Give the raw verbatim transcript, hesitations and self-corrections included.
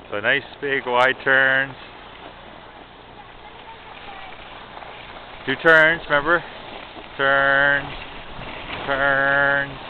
So nice big wide turns. Two turns, remember? Turns, turns.